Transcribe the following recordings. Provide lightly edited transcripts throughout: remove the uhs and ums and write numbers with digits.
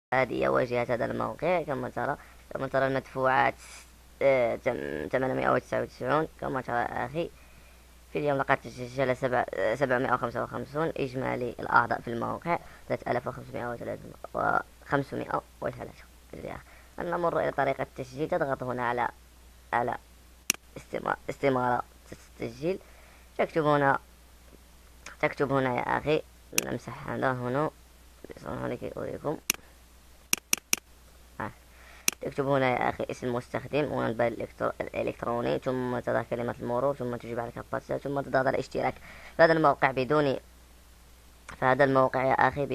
هذه هي واجهة هذا الموقع. كما ترى المدفوعات 899. كما ترى أخي في اليوم لقد تسجل 755. إجمالي الأعضاء في الموقع 3503. نمر إلى طريقة التسجيل. تضغط هنا على استمارة التسجيل. تكتب هنا يا أخي. نمسح هذا هنا لكي أريكم. تكتب هنا يا أخي اسم المستخدم والبريد الإلكتروني، ثم تضع كلمة المرور، ثم تجيب على كابتشا، ثم تضغط على الاشتراك في هذا الموقع يا أخي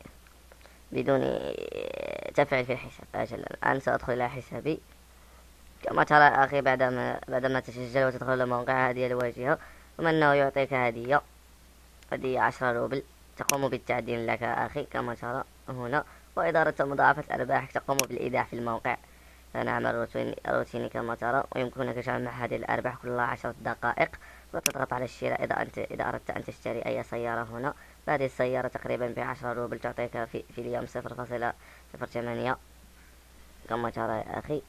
بدون تفعيل في الحساب. أجل الآن سأدخل إلى حسابي. كما ترى يا أخي بعدما تسجل وتدخل إلى الموقع، هذه الواجهة، ثم أنه يعطيك هدية 10 روبل تقوم بالتعدين لك أخي. كما ترى هنا. وإذا أردت مضاعفة الأرباح تقوم بالإيداع في الموقع. فنعمل روتيني كما ترى، ويمكنك جمع هذه الأرباح كل 10 دقائق، وتضغط على الشراء إذا أردت أن تشتري أي سيارة هنا. فهذه السيارة تقريبا ب10 روبل تعطيك في اليوم 0.08. كما ترى يا أخي.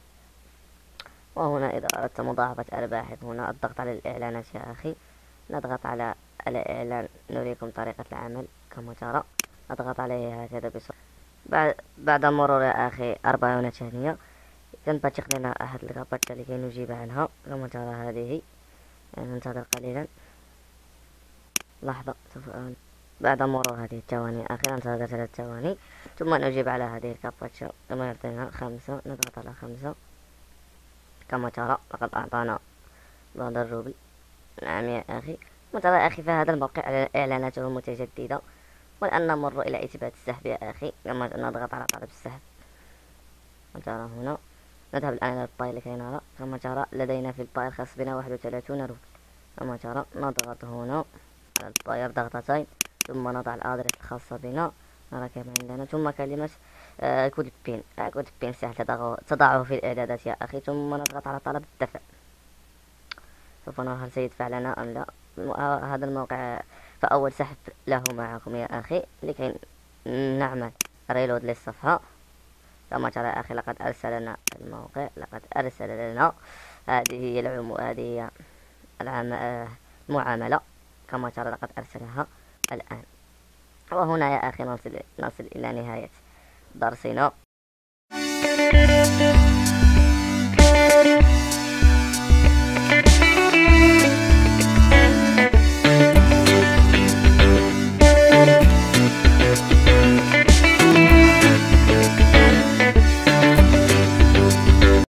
وهنا إذا أردت مضاعفة أرباحك هنا الضغط على الإعلانات يا أخي. نضغط على إعلان نريكم طريقة العمل. كما ترى نضغط عليه هكذا بسرعة. بعد مرور يا أخي 40 ثانية تنبثق لنا أحد الكابتشا لكي نجيب عنها. كما ترى هذه. ننتظر قليلا، لحظة. بعد مرور هذه الثواني أخي ننتظر 3 ثواني، ثم نجيب على هذه الكابتشا. كما يعطينا 5. نضغط على 5. كما ترى لقد أعطانا بعض الروبل. نعم يا أخي. كما ترى يا أخي فهذا الموقع إعلاناته متجددة. والآن نمر إلى إثبات السحب يا أخي. كما نضغط على طلب السحب. كما ترى هنا. نذهب الآن إلى البايل لكي نرى. كما ترى لدينا في البايل خاص بنا 31 روبل. كما ترى نضغط هنا على البايل ضغطتين، ثم نضع الأدرس الخاصة بنا. نرى كم عندنا، ثم كلمة كود بين سهل تضعه في الإعدادات يا أخي، ثم نضغط على طلب الدفع. سوف نرى هل سيدفع لنا أم لا. هذا الموقع فأول سحب له معكم يا أخي لكي نعمل ريلود للصفحة. كما ترى يا أخي لقد أرسل لنا الموقع، لقد أرسل لنا هذه هي المعاملة. كما ترى لقد أرسلها الآن. وهنا يا أخي نصل إلى نهاية درسنا.